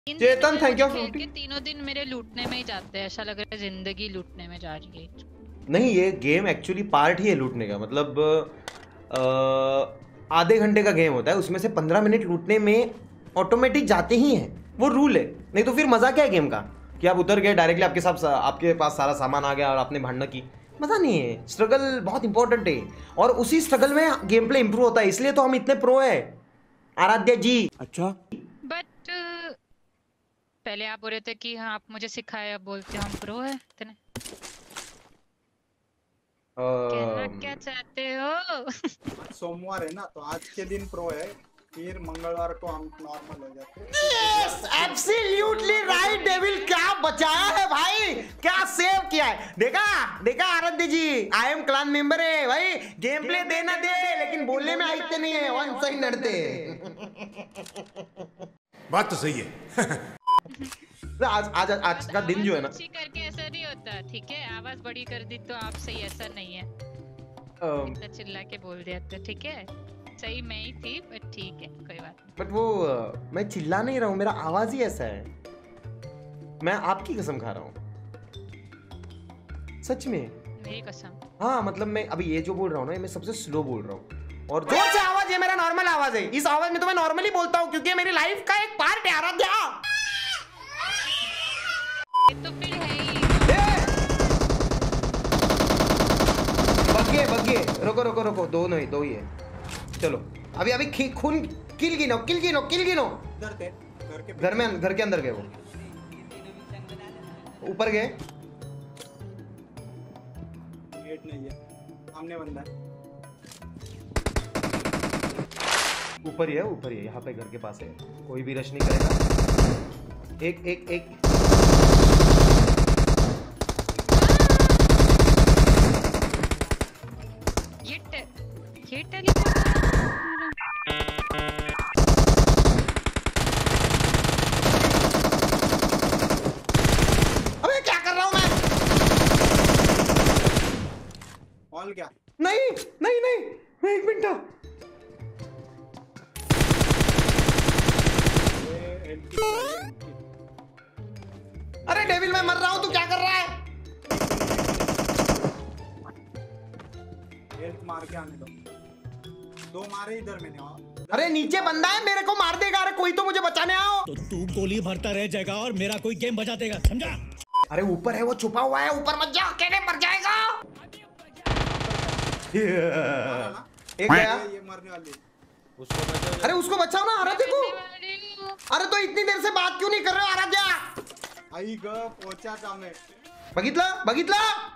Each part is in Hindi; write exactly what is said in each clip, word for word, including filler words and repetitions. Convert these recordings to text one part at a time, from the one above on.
चेतन थैंक यू फॉर के तीनों दिन मेरे लूटने में ही जाते हैं, ऐसा लग रहा है जिंदगी लूटने में जा रही है। नहीं, ये गेम एक्चुअली पार्ट ही है लूटने का, मतलब आधे घंटे का गेम होता है, उसमें से पंद्रह मिनट लूटने में ऑटोमेटिक जाते ही हैं, वो रूल है। नहीं तो फिर मजा क्या है गेम का कि आप उतर गए डायरेक्टली, आपके साथ आपके पास सारा सामान आ गया और आपने भांडना की, मजा नहीं है। स्ट्रगल बहुत इंपॉर्टेंट है और उसी स्ट्रगल में गेम प्ले इंप्रूव होता है, इसलिए तो हम इतने प्रो है आराध्या जी। अच्छा बट uh, पहले आप बोल रहे थे कि हाँ आप मुझे सिखाए, अब बोलते हम प्रो है इतने। कहना क्या चाहते हो? सोमवार है ना तो आज के दिन प्रो है, फिर मंगलवार को हम नॉर्मल हो जाते हैं। यस एब्सोल्युटली राइट डेविल, क्या बचाया है भाई, क्या सेव किया है। देखा देखा Aaradhya ji, I am clan member है भाई, गेम प्ले देना दे लेकिन बोलने में आते नहीं है, वन साइड लड़ते। बात तो सही है। आज आज आज का दिन जो है ना, करके ऐसा नहीं होता, ठीक है? आवाज बड़ी कर दी तो आप सही, ऐसा नहीं है। इतना चिल्ला के बोल दिया तो ठीक है, सही मैं ही थी, बट ठीक है कोई बात नहीं। बट वो मैं चिल्ला नहीं रहा हूँ, मेरा आवाज ही ऐसा है, मैं आपकी कसम खा रहा हूँ, सच में मेरी कसम। हाँ मतलब मैं अभी ये जो बोल रहा हूँ ना, ये मैं सबसे स्लो बोल रहा हूँ और जोर से आवाज है, मेरा नॉर्मल आवाज है। इस आवाज में तो मैं नॉर्मली बोलता हूँ क्योंकि मेरी लाइफ का एक पार्ट है आराध्या। तो फिर है ही। बग्गे बग्गे, रोको रोको रोको, दो नहीं दो ही है, चलो अभी अभी खून किल गिनो किल गिनो किल गिनो। घर के घर के घर में घर के अंदर गए, वो ऊपर गए, गेट नहीं है, सामने बंदा है, ऊपर ही है ऊपर ही है, यहाँ पे घर के पास है, कोई भी रश नहीं करेगा। एक एक एक ये टेलीफोन अबे क्या कर रहा हूँ मैं? ऑल क्या? नहीं नहीं नहीं, मैं एक मिनट। अरे डेविल मैं मर रहा हूँ, तू क्या कर रहा है? हेल्थ मार के आने दो, दो मारे इधर मैंने। अरे नीचे बंदा है, मेरे को मार देगा, अरे कोई तो मुझे बचाने आओ। तो तू गोली भरता रह जाएगा और मेरा कोई गेम बजा देगा, समझा? अरे ऊपर है, वो छुपा हुआ है, ऊपर मत जा, अकेले मर जाएगा। एक गया, ये मरने वाली। उसको अरे उसको बचाओ ना आराध्या को। अरे तो इतनी देर से बात क्यों नहीं कर रहे हो आराध्या? आई ग पहुंचा था मैं, बघितला बघितला।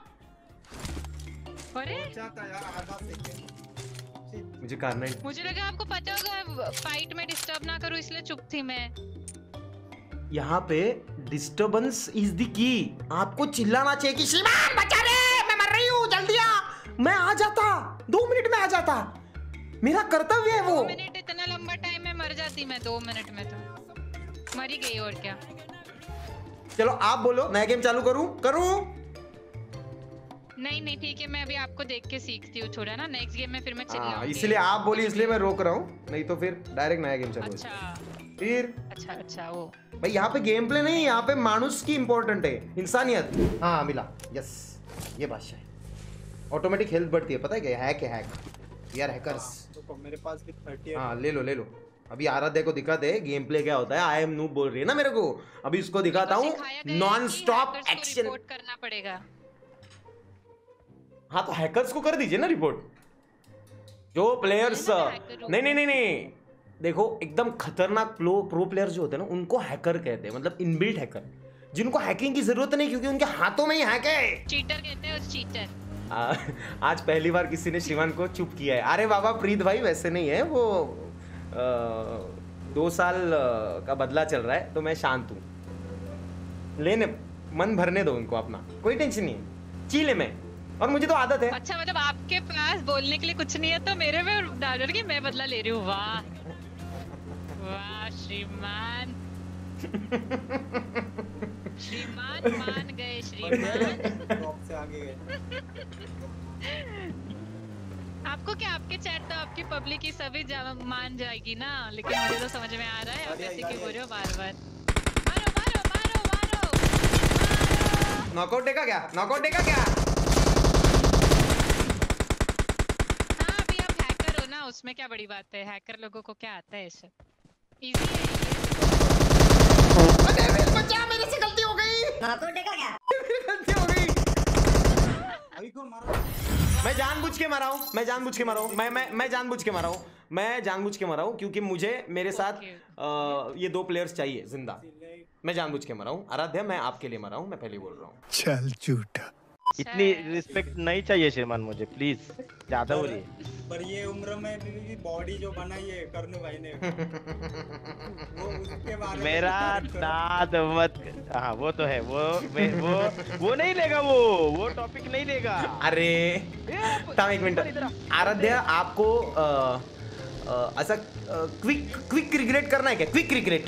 अरे पहुंचा था यार, आधा सेकंड। मुझे करना है, मुझे लगा आपको पता होगा फाइट में डिस्टर्ब ना करूं इसलिए चुप थी मैं। यहाँ पे डिस्टर्बेंस इज द की, आपको चिल्लाना चाहिए कि श्रीमान बचा ले, मैं मर रही हूँ, जल्दी आ। मैं आ जाता, दो मिनट में आ जाता, मेरा कर्तव्य है वो। दो मिनट इतना लंबा टाइम में मर जाती मैं, दो मिनट में तो मर ही गई, और क्या। चलो आप बोलो, नया गेम चालू करूं करूं? नहीं नहीं ठीक है, मैं अभी आपको देख के सीखती हूँ थोड़ा ना, नेक्स्ट गेम में फिर मैं चिल्लाऊंगी। इसलिए आप बोली, इसलिए मैं रोक रहा हूँ, नहीं तो फिर डायरेक्ट नया गेम चालू। अच्छा फिर अच्छा अच्छा वो भाई यहाँ पे गेम प्ले नहीं, यहाँ पे मानुष की इंपॉर्टेंट है, इंसानियत। हाँ मिला, यस ये बादशाह है। ऑटोमेटिक हेल्थ बढ़ती है, पता है क्या? हैक है हैक, यार हैकर्स। तो मेरे पास भी थर्टी है। हाँ ले लो ले लो, अभी आराध्या को दिखा दे गेम प्ले क्या होता है। आई एम नूब बोल रही है ना मेरे को, अभी इसको दिखाता हूँ नॉन स्टॉप एक्शन। रिपोर्ट करना पड़ेगा। हाँ तो हैकर्स को कर दीजिए ना रिपोर्ट, जो प्लेयर्स नहीं नहीं नहीं नहीं देखो एकदम खतरनाक प्रो प्रो प्लेयर्स जो होते हैं ना, उनको हैकर कहते हैं, मतलब इनबिल्ट हैकर, जिनको हैकिंग की जरूरत नहीं क्योंकि उनके हाथों में ही हैक है। चीटर कहते हैं उस चीटर। आ, आज पहली बार किसी ने श्रीमान को चुप किया है। अरे बाबा प्रीत भाई वैसे नहीं है वो, आ, दो साल का बदला चल रहा है तो मैं शांत हूँ, लेने मन भरने दो उनको अपना, कोई टेंशन नहीं है, चीले में, और मुझे तो आदत है। अच्छा मतलब आपके पास बोलने के लिए कुछ नहीं है तो मेरे में डाल के मैं बदला ले रही हूँ। वाह वाह श्रीमान, श्रीमान मान गए, श्रीमान टॉप से आगे गए। आपको क्या, आपके चैट तो आपकी पब्लिक ही सभी मान जाएगी ना, लेकिन मुझे तो समझ में आ रहा है आप ऐसे क्यों बोल रहे हो बार बार। नॉकआउट देखा क्या? नॉकआउट देखा क्या? हाँ अभी आप हैकर हो ना, उसमें क्या बड़ी बात है, हैकर लोगों को क्या आता है सब इजी है ये। अरे मेरे बच्चा, मेरे से गलती हो गई। नॉकआउट देखा क्या? मेरी गलती हो गई। अभी को मारो। मैं जानबूझ के मारा हूँ, मैं जानबूझ के मारा हूँ, मैं मैं मैं जानबूझ के मारा हूँ, मैं जानबूझ के मारा हूँ क्योंकि मुझे मेरे साथ आ, ये दो प्लेयर्स चाहिए जिंदा। मैं जानबूझ के मरा हूँ। आराध्या मैं आपके लिए मरा हूँ, मैं पहले बोल रहा हूँ। चल झूठा। इतनी रिस्पेक्ट नहीं चाहिए श्रीमान मुझे, प्लीज ज्यादा हो रही है। पर ये उम्र में भी बॉडी जो बनाई है करनू भाई ने वो उसके बारे में मेरा दाद मत। हाँ वो तो है, वो मैं, वो वो नहीं लेगा, वो वो टॉपिक नहीं लेगा। अरे तम एक मिनट, आराध्या आपको ऐसा क्विक क्विक रिग्रेट करना है क्या? क्विक रिग्रेट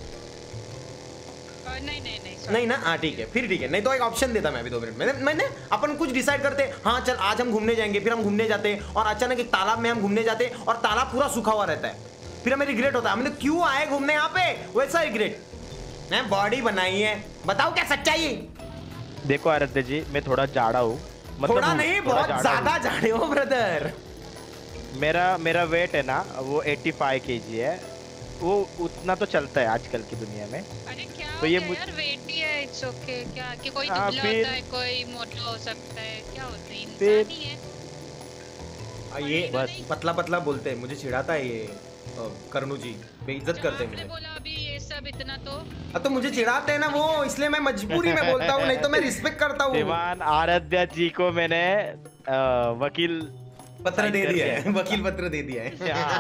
नहीं नहीं नहीं नहीं ना? हाँ ठीक है, फिर ठीक है। नहीं तो एक ऑप्शन देता मैं अभी दो मिनट में। मैंने अपन कुछ डिसाइड करते, हाँ चल आज हम घूमने जाएंगे, फिर हम घूमने जाते और अचानक एक तालाब में हम घूमने जाते और तालाब पूरा सूखा हुआ रहता है, फिर हमें रिग्रेट होता है हमने क्यों आए घूमने यहाँ पे, वैसा रिग्रेट। मैं बॉडी बनाई है, बताओ क्या सच्चाई है? देखो आराध्या जी, मैं थोड़ा जाड़ा हूँ, मतलब थोड़ा नहीं बहुत ज्यादा जाड़े हो ब्रदर। मेरा मेरा वेट है ना वो पचासी केजी है, वो उतना तो चलता है आजकल की दुनिया में। अरे क्या तो तो ये ये मुझ... यार वेट ही है, इट्स ओके। क्या कि कोई हाँ, दुबला फिर... होता है, कोई मोटा हो सकता है, क्या होता है, फिर... इंसान ही है। ये बस पतला पतला बोलते हैं, मुझे चिढ़ाता है ये करनू जी, बेइज्जत करते हैं मुझे। बोला अभी ये सब इतना तो अब तो मुझे चिढ़ाते हैं ना वो, इसलिए मैं मजबूरी में बोलता हूँ, नहीं तो मैं रिस्पेक्ट करता हूँ। श्रीमान आराध्या जी को मैंने आ, वकील पत्र दे दिया है, वकील पत्र दे दिया है।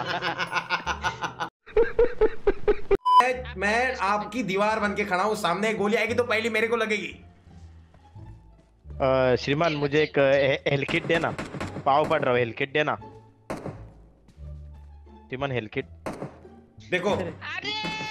मैं आपकी दीवार बन के खड़ा हूँ, सामने एक गोली आएगी तो पहली मेरे को लगेगी। श्रीमान मुझे एक हेल्थ किट देना, पाव पड़ रहा है, हेल्थ किट देना श्रीमान, हेल्थ किट देखो। अरे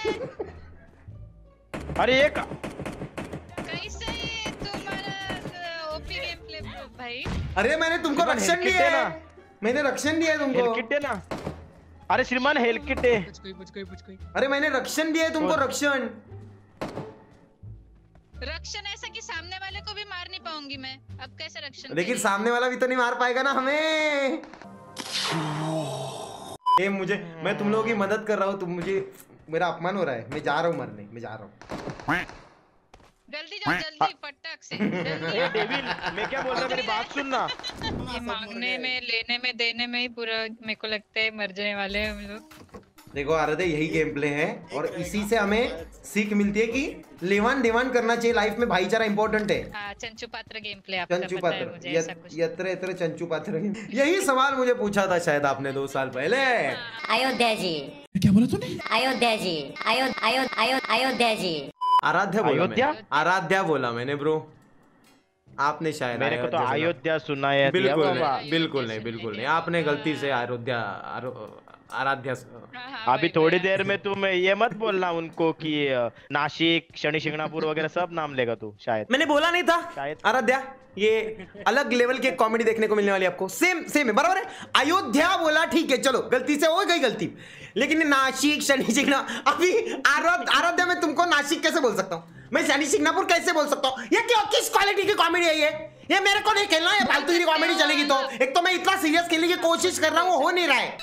अरे एक कैसे ये तुम्हारा ओपी गेम प्ले भाई? अरे मैंने तुमको रक्षण दिया है, मैंने रक्षण दिया है तुमको। हेल्थ किट देना। अरे श्रीमान हेल्थ किट है। कुछ कोई कुछ कोई कुछ कोई अरे मैंने रक्षण दिया है तुमको, रक्षण। रक्षण ऐसा कि सामने वाले को भी मार नहीं पाऊंगी मैं, अब कैसे रक्षण? लेकिन सामने वाला भी तो नहीं मार पाएगा ना हमें। ये मुझे, मैं तुम लोगों की मदद कर रहा हूँ, तुम मुझे, मेरा अपमान हो रहा है, मैं जा रहा हूँ मरने, मैं जा रहा हूँ। जल्दी जाओ, जल्दी फटाक से जल्दी। ए डेविल, मैं क्या बोल रहा हूँ, मेरी बात सुनना। ये मांगने में, लेने में, देने में ही पूरा मेरे को लगता है मर जाने वाले हैं हम लोग। देखो आराध्या, यही गेम प्ले है और इसी से हमें सीख मिलती है कि लेवान देवान करना चाहिए लाइफ में, भाईचारा इंपॉर्टेंट है। हाँ, चंचू पात्र गेम प्ले आपका चंचू पता है पात्र, मुझे, ऐसा कुछ। यत्र यत्र चंचू पात्र। यही सवाल मुझे पूछा था शायद आपने दो साल पहले। अयोध्या जी, क्या बोला तूने? अयोध्या जी, अयोध्या अयोध्या जी। आराध्या बोला अयोध्या? मैंने, आराध्या बोला मैंने ब्रो, आपने शायद मेरे को तो सुना। अयोध्या सुनाया दिया बिल्कुल बाबा। नहीं, बिल्कुल नहीं, बिल्कुल नहीं, आपने गलती से अयोध्या आराध्या। हाँ, हाँ, अभी वही, थोड़ी वही। देर में तुम ये मत बोलना उनको कि नासिक, शनि शिंगणापुर वगैरह सब नाम लेगा तू शायद। मैंने बोला नहीं था शायद। आराध्या, ये अलग लेवल की कॉमेडी देखने को मिलने वाली आपको। सेम सेम है, बराबर है। अयोध्या बोला ठीक है, चलो गलती से हो गई गलती, लेकिन नासिक शनि शिंगणा, अभी आराध्या में तुमको नासिक कैसे बोल सकता हूँ मैं, शनि शिंगणापुर कैसे बोल सकता हूँ? ये क्यों, किस क्वालिटी की कॉमेडी है ये? ये मेरे को नहीं खेलना है, फालतू की कॉमेडी चलेगी तो। एक तो मैं इतना सीरियस खेलने की कोशिश कर रहा हूँ, हो नहीं रहा है।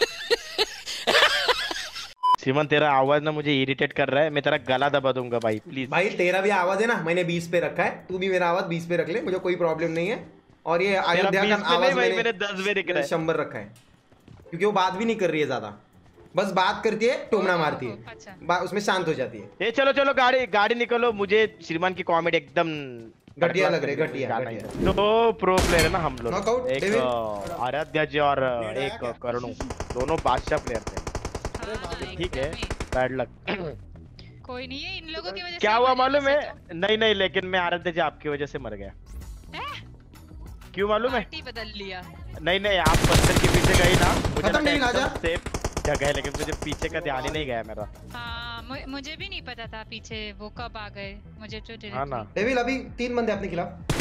श्रीमान तेरा आवाज ना मुझे इरिटेट कर रहा है, मैं तेरा गला दबा दूंगा भाई, प्लीज। भाई तेरा भी आवाज है ना, मैंने बीस पे रखा है, तू भी मेरा आवाज बीस पे रख ले, मुझे कोई प्रॉब्लम नहीं है। और ये अयोध्या का आवाज मैंने मैंने दस पे रखा है, शंबर रखा है, क्योंकि वो बात भी नहीं कर रही है ज्यादा, बस बात करती है, टोमना मारती है, अच्छा। उसमें शांत हो जाती है। ए चलो चलो गाड़ी गाड़ी निकलो, मुझे श्रीमान की कॉमेडी एकदम घटिया लग रही है, घटिया घटिया। तो प्रो प्लेयर है ना हम लोग, Knockout, एक डेविड। आराध्या जी और एक करुणु, दोनों बादशाह प्लेयर थे। हाँ, ठीक है, एकदम ही। Bad luck. कोई नहीं है, इन लोगों की वजह से क्या हुआ मर मालूम नहीं है? सकता। नहीं नहीं, लेकिन मैं आराध्या जी आपकी वजह से मर गया। हैं? क्यों मालूम है? पार्टी बदल लिया। नहीं नहीं, आप पत्थर के पीछे गई ना, मुझे खत्म नहीं, लगा राजा। एकदम सेफ जगह है, लेकिन मुझे पीछे का ध्यान ही नहीं गया मेरा। हाँ, मु- मुझे भी नहीं पता था पीछे वो कब आ गए, मुझे तो हाँ ना। directly- डेविल अभी तीन बंदे अपने खिलाफ,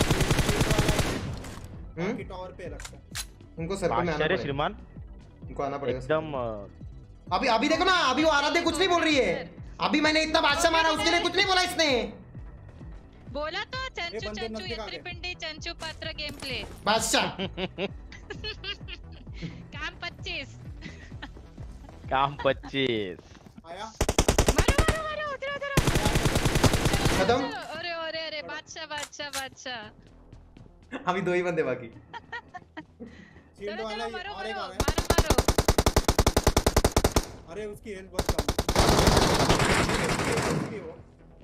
बाकी टावर पे रखता है। उनको सर पे में आना बादशाह रे पड़ेगा, श्रीमान, उनको आना पड़ेगा एकदम अ, अभी अभी देखो ना, अभी वो आराध्या कुछ नहीं बोल रही है, अभी मैंने इतना बादशाह मारा, उसके लिए कुछ नहीं बोला इसने। बोला तो चंचू बंदूक चंचू मत दिखा यत्री के। पिंडी चंचू पात्र गेम प्ले बादशाह काम पच्चीस काम पच्चीस आया मारो मारो मारो उधर उधर खत्म। अरे अरे अरे बादशाह बादशाह बादशाह अभी दो ही बंदे बाकी। शील्ड चलो वाला चलो ही मारो और एक मारो आ रहा है। मारो मारो अरे उसकी हेल्थ बहुत कम है। उसकी वो।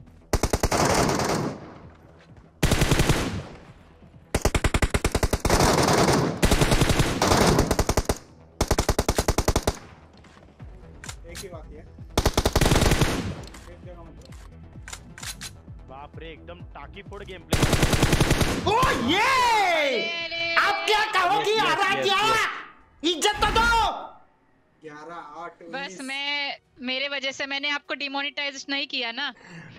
एक ही बाकी है। एक जगह मत रहो। बाप रे एकदम टाकी फोड़ गेम प्ले। ओ ये अरे, आप क्या कहोगी Yes, yes, Aaradhya? yes, yes. इज्जत तो दो। ग्यारह आठ बस उन्नीस। मैं मेरे वजह से मैंने आपको डिमोनेटाइज नहीं किया ना।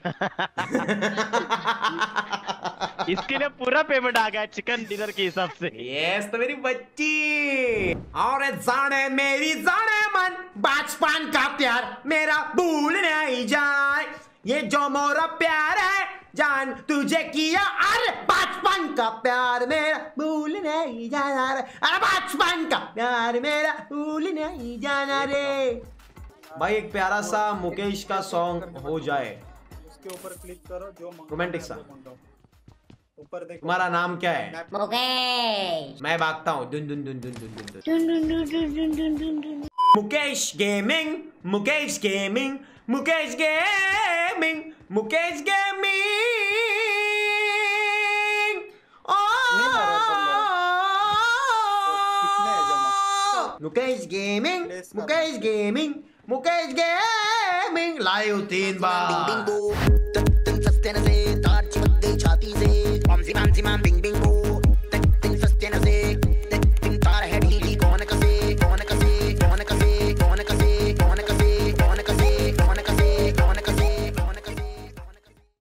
इसके लिए पूरा पेमेंट आ गया चिकन डिनर के हिसाब से। यस तो मेरी बच्ची और जाने मेरी जाने मन बचपन का प्यार मेरा भूल नहीं जाए ये जो मोरा प्यार है जान तुझे किया अरे बचपन का प्यार मेरा भूल नहीं जाना रे अरे बचपन का प्यार मेरा भूल नहीं जाना रे। भाई एक प्यारा सा मुकेश का सॉन्ग हो जाए। उसके ऊपर क्लिक करो जो मांगो रोमांटिक मैं सा। आपको बोलता हूँ। ऊपर देखो। तुम्हारा नाम क्या है? मुकेश मैं भागता हूँ दुन दुन दुन दुन दुन दुन दुन। Mukesh gaming Mukesh gaming Mukesh gaming Mukesh gaming Mukesh gaming Mukesh gaming Mukesh gaming live तीन बार सस्ते से तार चिपक गई छाती से